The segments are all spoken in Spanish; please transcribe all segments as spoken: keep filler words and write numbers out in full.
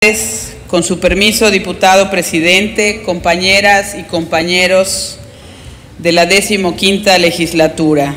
Con su permiso, diputado presidente, compañeras y compañeros de la decimoquinta legislatura.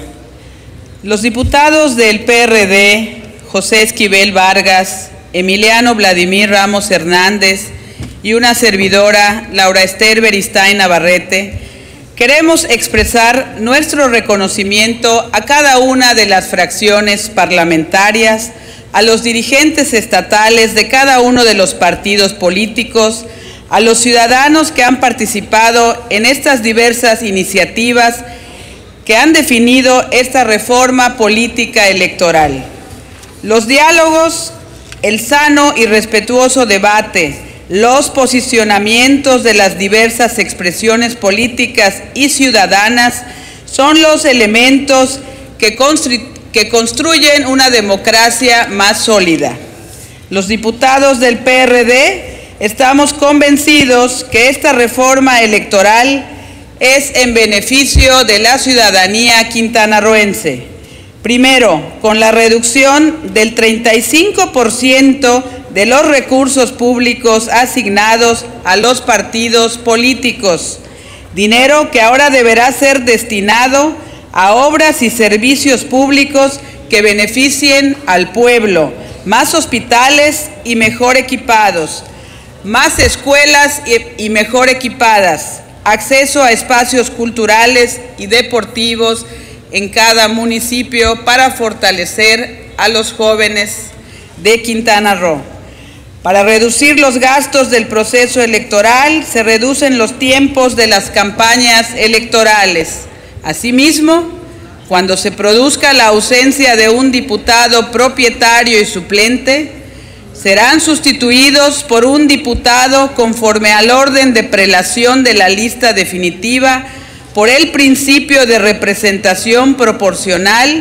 Los diputados del P R D, José Esquivel Vargas, Emiliano Vladimir Ramos Hernández y una servidora, Laura Ester Beristain Navarrete, queremos expresar nuestro reconocimiento a cada una de las fracciones parlamentarias, a los dirigentes estatales de cada uno de los partidos políticos, a los ciudadanos que han participado en estas diversas iniciativas que han definido esta reforma política electoral. Los diálogos, el sano y respetuoso debate, los posicionamientos de las diversas expresiones políticas y ciudadanas son los elementos que constituyen que construyen una democracia más sólida. Los diputados del P R D estamos convencidos que esta reforma electoral es en beneficio de la ciudadanía quintanarroense. Primero, con la reducción del treinta y cinco por ciento de los recursos públicos asignados a los partidos políticos, dinero que ahora deberá ser destinado a obras y servicios públicos que beneficien al pueblo, más hospitales y mejor equipados, más escuelas y, y mejor equipadas, acceso a espacios culturales y deportivos en cada municipio para fortalecer a los jóvenes de Quintana Roo. Para reducir los gastos del proceso electoral, se reducen los tiempos de las campañas electorales. Asimismo, cuando se produzca la ausencia de un diputado propietario y suplente, serán sustituidos por un diputado conforme al orden de prelación de la lista definitiva por el principio de representación proporcional,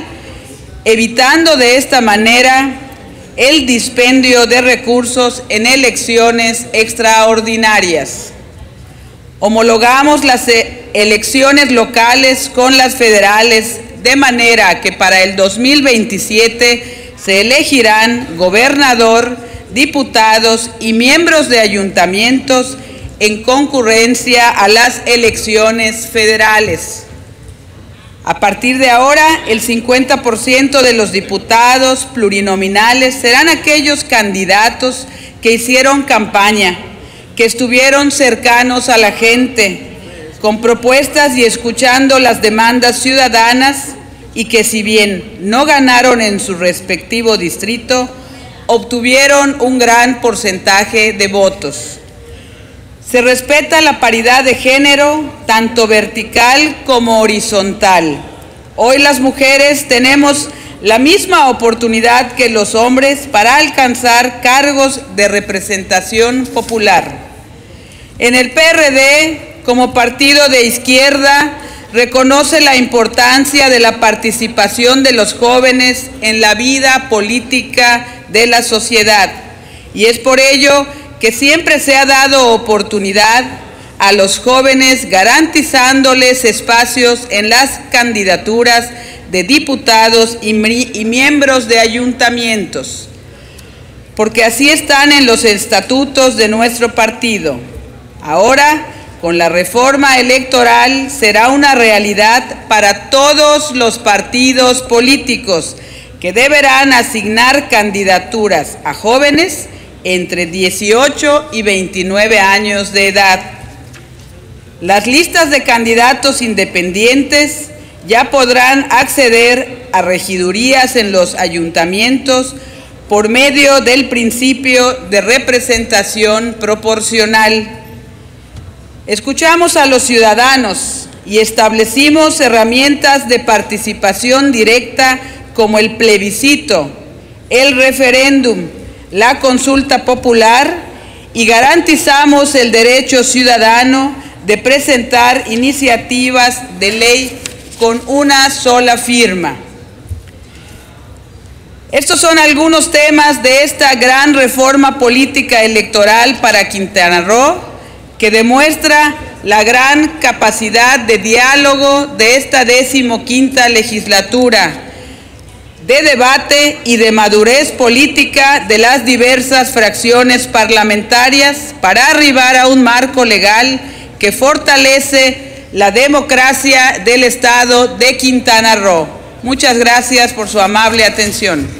evitando de esta manera el dispendio de recursos en elecciones extraordinarias. Homologamos las elecciones locales con las federales, de manera que para el dos mil veintisiete se elegirán gobernador, diputados y miembros de ayuntamientos en concurrencia a las elecciones federales. A partir de ahora, el cincuenta por ciento de los diputados plurinominales serán aquellos candidatos que hicieron campaña, que estuvieron cercanos a la gente, con propuestas y escuchando las demandas ciudadanas y que si bien no ganaron en su respectivo distrito, obtuvieron un gran porcentaje de votos. Se respeta la paridad de género, tanto vertical como horizontal. Hoy las mujeres tenemos la misma oportunidad que los hombres para alcanzar cargos de representación popular. En el P R D, como partido de izquierda, reconoce la importancia de la participación de los jóvenes en la vida política de la sociedad, y es por ello que siempre se ha dado oportunidad a los jóvenes garantizándoles espacios en las candidaturas de diputados y, y miembros de ayuntamientos, porque así están en los estatutos de nuestro partido. Ahora, con la reforma electoral, será una realidad para todos los partidos políticos que deberán asignar candidaturas a jóvenes entre dieciocho y veintinueve años de edad. Las listas de candidatos independientes ya podrán acceder a regidurías en los ayuntamientos por medio del principio de representación proporcional. Escuchamos a los ciudadanos y establecimos herramientas de participación directa como el plebiscito, el referéndum, la consulta popular, y garantizamos el derecho ciudadano de presentar iniciativas de ley con una sola firma. Estos son algunos temas de esta gran reforma política electoral para Quintana Roo, que demuestra la gran capacidad de diálogo de esta decimoquinta legislatura, de debate y de madurez política de las diversas fracciones parlamentarias para arribar a un marco legal que fortalece la democracia del Estado de Quintana Roo. Muchas gracias por su amable atención.